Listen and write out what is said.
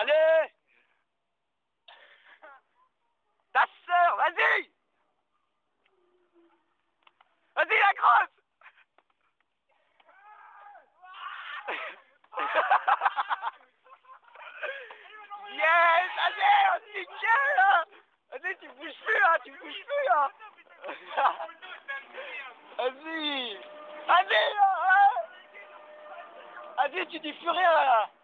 Allez! Ta sœur, vas-y! Vas-y la grosse! Yes! Allez, on se nickel là! Vas-y, tu bouges plus là, tu bouges plus là! Vas-y! Vas-y là! Vas-y, tu dis plus rien là!